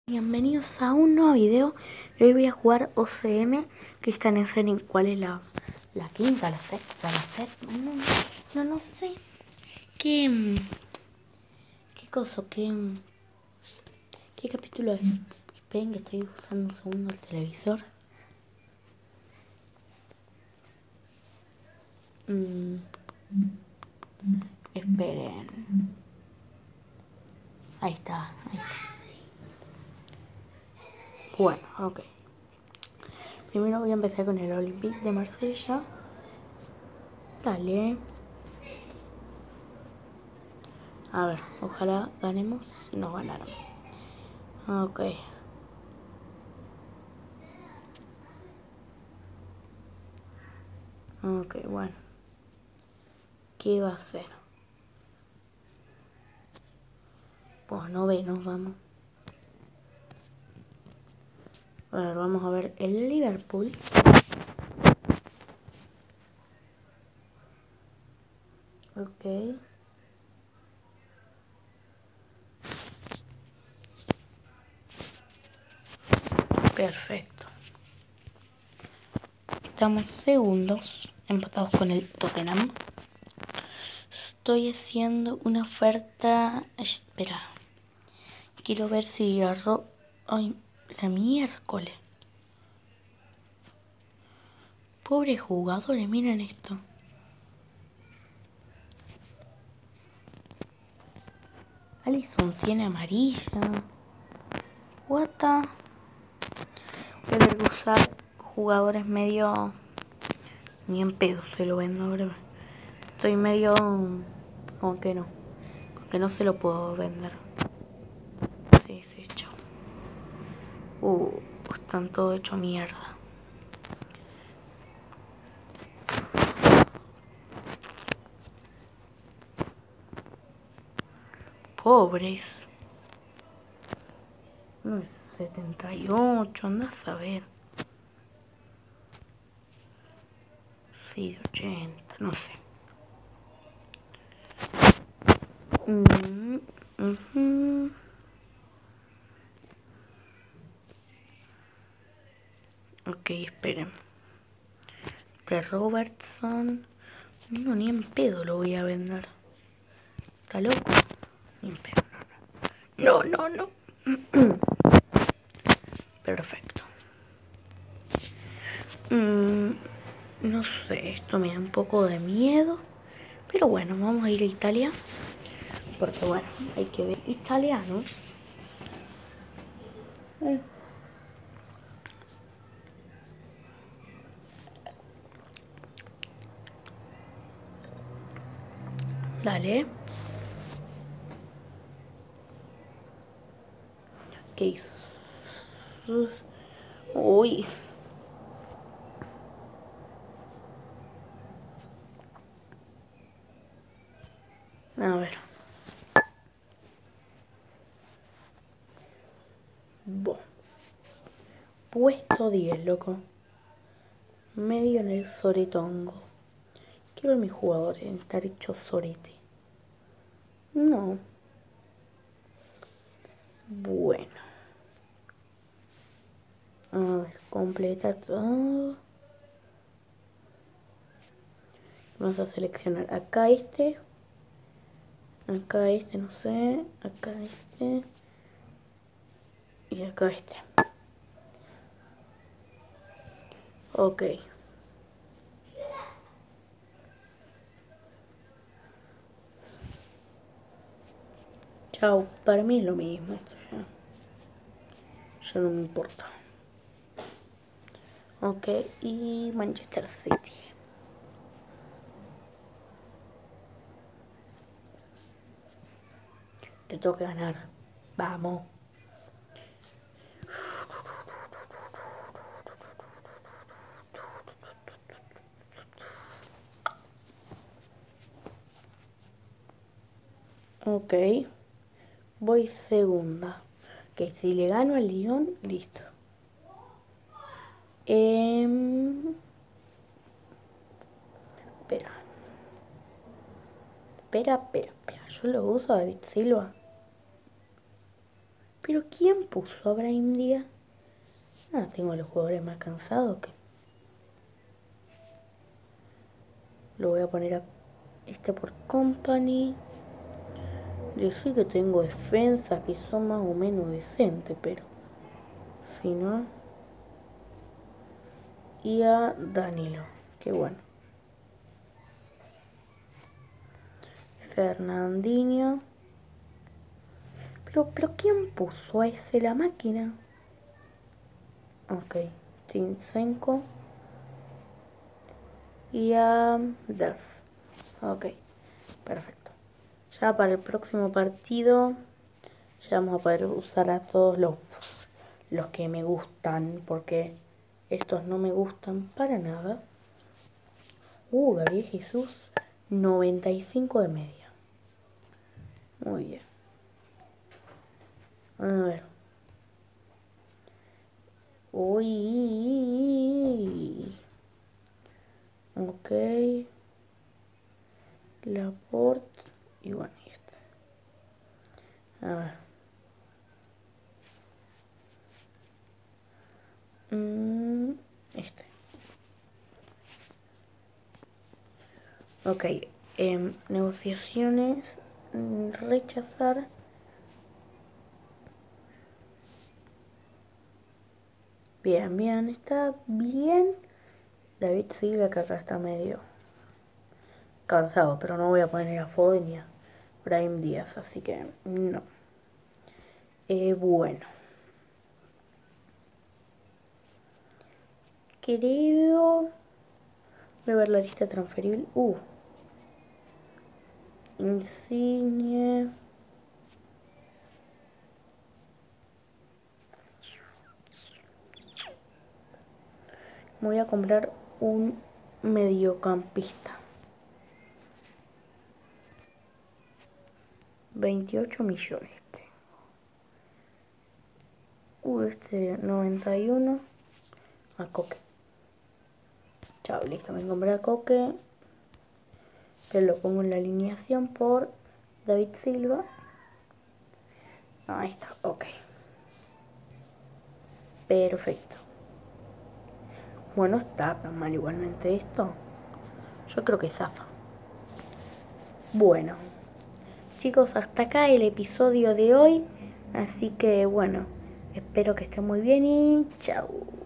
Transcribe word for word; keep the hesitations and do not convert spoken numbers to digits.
Bienvenidos a un nuevo video. Hoy voy a jugar O C M, que está en serie. ¿Cuál es la, la quinta, la sexta, la séptima? No, no, no sé. ¿Qué, qué cosa? ¿Qué, qué capítulo es? Esperen que estoy usando un segundo el televisor. Mm, esperen. Ahí está, ahí está. Bueno, ok. Primero voy a empezar con el Olympique de Marsella. Dale. A ver, ojalá ganemos. No ganaron. Ok. Ok, bueno. ¿Qué va a hacer? Pues no ve, nos vamos. A ver, vamos a ver el Liverpool. Ok. Perfecto. Estamos segundos, empatados con el Tottenham. Estoy haciendo una oferta. Espera. Quiero ver si agarro. Ay, la miércoles. Pobres jugadores, miren esto. Alisson tiene amarilla. What the... Voy a tener que usar jugadores medio... Ni en pedo se lo vendo ahora. Estoy medio... Como que no. Como que no se lo puedo vender. Sí, sí, chao. Uh, están todo hecho mierda. Pobres. No es setenta y ocho, andás a ver. Sí, ochenta, no sé. Mm, uh-huh. Ok, esperen. De Robertson. No, ni en pedo lo voy a vender. ¿Está loco? Ni en pedo, no, no. No, no, no. Perfecto. Mm, no sé, esto me da un poco de miedo. Pero bueno, vamos a ir a Italia. Porque bueno, hay que ver italianos. Eh. Dale. ¿Qué hizo? Uy. A ver. Bo. Puesto diez, loco. Medio en el soretongo. Quiero ver mis jugadores en estar hecho sorete. No. Bueno. A ver, completa todo. Vamos a seleccionar acá este. Acá este, no sé. Acá este. Y acá este. Ok. Chao. Para mí es lo mismo esto ya. Ya no me importa. Ok. Y Manchester City. Le tengo que ganar. Vamos. Ok. Voy segunda. Que si le gano al Lyon, listo. Eh... Espera. Espera, espera, espera. Yo lo uso a David Silva. Pero ¿quién puso a Brahim Díaz? Ah, tengo a los jugadores más cansados que... Lo voy a poner a este por Company. Decir que tengo defensas que son más o menos decentes, pero... Si no... Y a Danilo. Qué bueno. Fernandinho. Pero, pero ¿quién puso a ese la máquina? Ok. Zinchenko. Y a Delf. Ok. Perfecto. Ya para el próximo partido ya vamos a poder usar a todos los, los que me gustan, porque estos no me gustan para nada. Uh, Gabriel Jesús, noventa y cinco de media. Muy bien. A ver. Uy. Ok. Laporte. Y bueno, este. A ver. Mm, este. Ok. Eh, negociaciones. Rechazar. Bien, bien. Está bien. David Silva, que acá está medio cansado, pero no voy a poner a Foden ni a Brahim Díaz, así que no. Eh, bueno. Creo... Voy a ver la lista transferible. Uh. Insigne. Me voy a comprar un mediocampista. veintiocho millones. Uh, este noventa y uno. A Coque. Chao, listo. Me compré a Coque. Que lo pongo en la alineación por David Silva. Ahí está, ok. Perfecto. Bueno, está tan mal igualmente esto. Yo creo que zafa. Bueno, chicos, hasta acá el episodio de hoy. Así que bueno, espero que estén muy bien y chao.